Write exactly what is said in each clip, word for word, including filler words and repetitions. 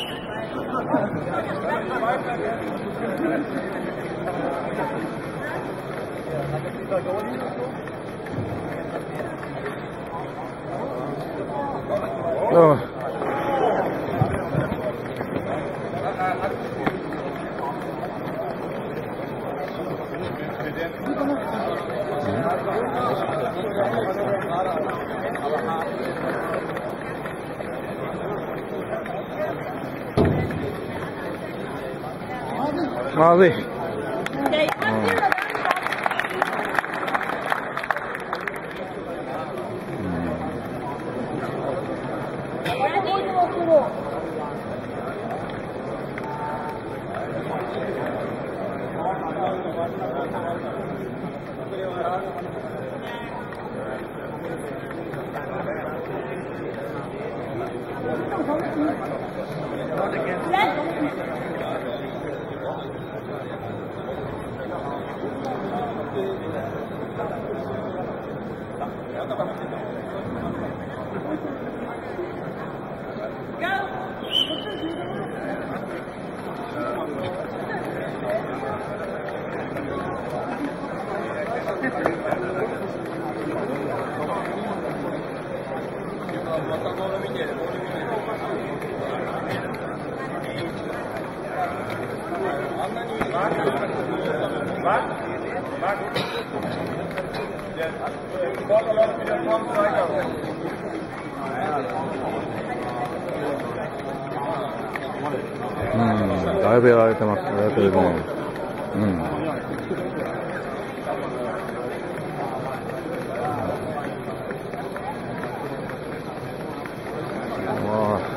Oh.まずい。うん、だいぶやられてます。やられてるね。うん。わあ。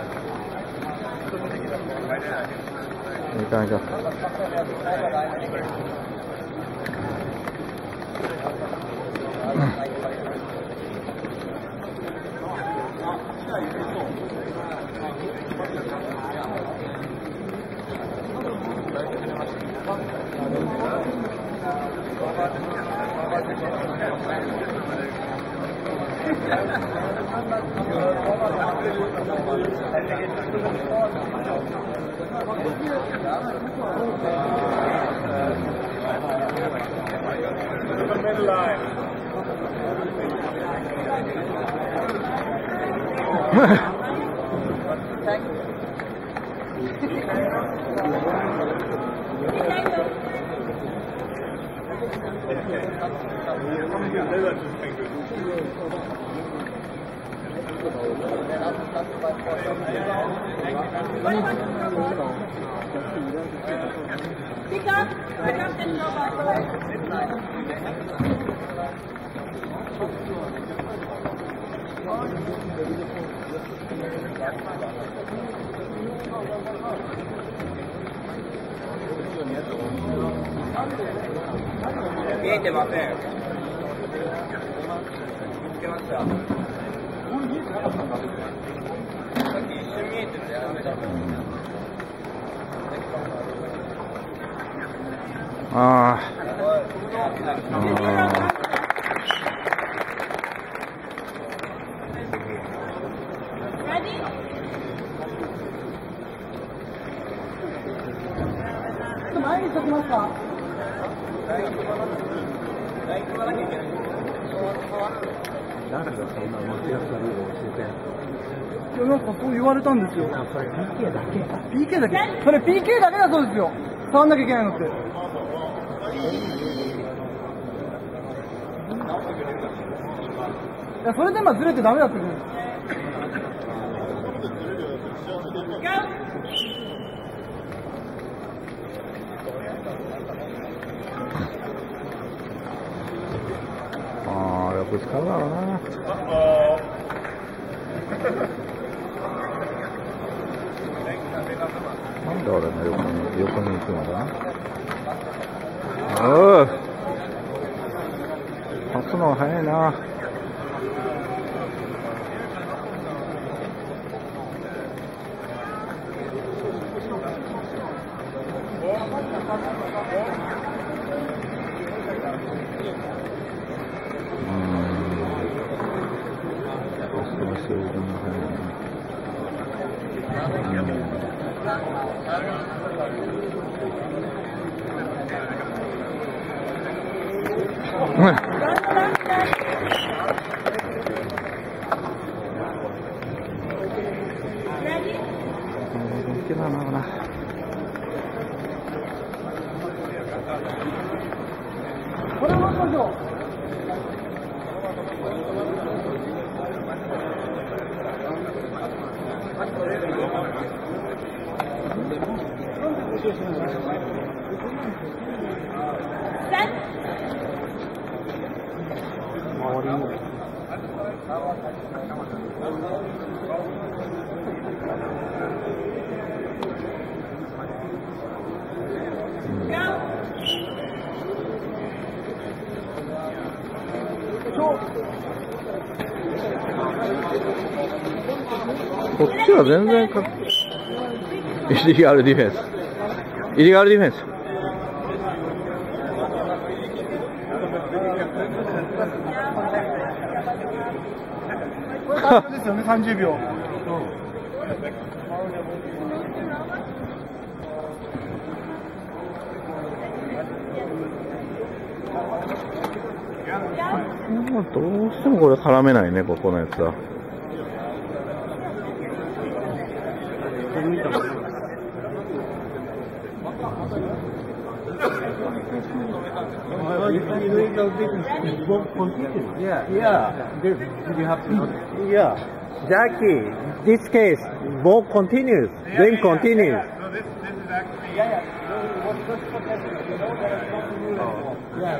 いかんいかん。 見えてません。見つけました。さっき一瞬見えててやめた。 ああ。 前にしときますか。 誰がそんな間違ったルールを教えてんの？ いや、なんかそう言われたんですよ。 それ ピーケー だけ。 ピーケー だけ。それ ピーケー だけだそうですよ。触んなきゃいけないのって。いや、それで今ずれてダメだって言うんです。 ああ、よく使うだろうな。なんで俺の横に横に行くのかな。おお、立つのは早いな。うん。 これを待ちましょう。 こっちは全然かイリガルディフェンス。イリガルディフェンス。 これ大丈夫ですよね、さんじゅうびょう。 どうしてもこれ絡めないね、ここのやつは。 Yeah, yeah. This, you have to. Yeah, Jackie. This case, ball continues, then continues. So this, this is actually. Yeah, yeah. Yeah,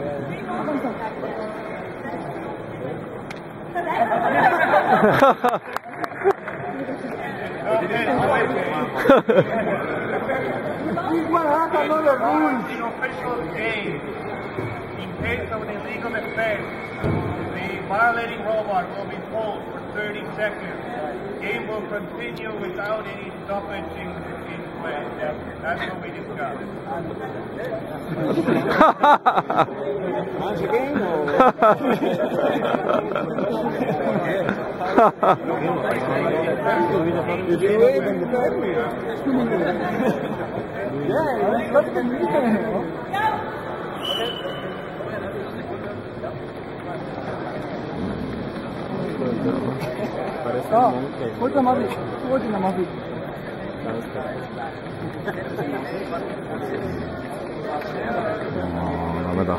The official game, in case of an illegal defense, the violating robot will be pulled for thirty seconds. Game will continue without any stoppage in, in play. That's, that's what we discussed. Ah, こいつはまずい。こいつはまずい。 ああ、ダメだ。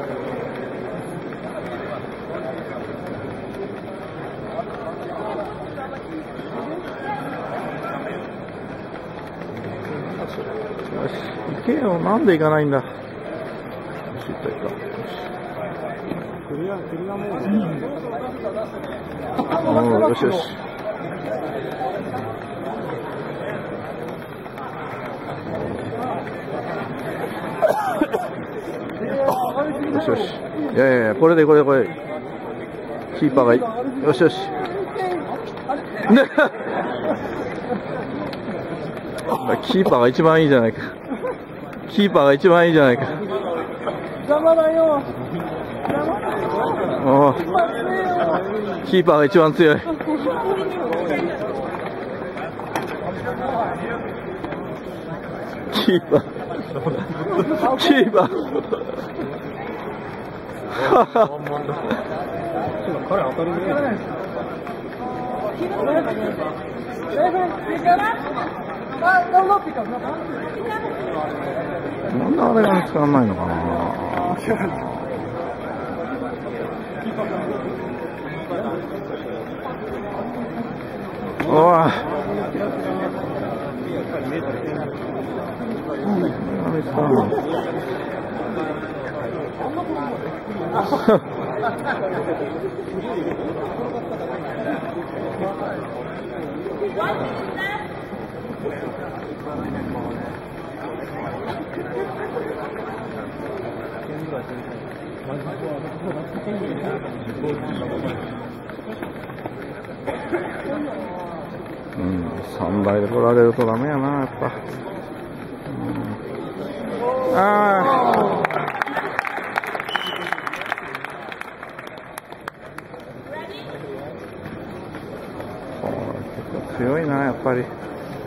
よし、行けよ。なんで行かないんだ。よし、行った行った。 クリア、クリアモード。よしよし。よしよし。いやいやいや、これでこれでこれ。キーパーがいい。よしよし。ねキーパーが一番いいじゃないか。キーパーが一番いいじゃないか。 邪魔だよ。 おお。キーパーが一番強い。キーパー。キーパー。 彼当たり前。 なんであれが見つからないのかな。おい。見つからない。うん、三倍で来られるとダメやな、やっぱ。うん、ああ。強いな、やっぱり。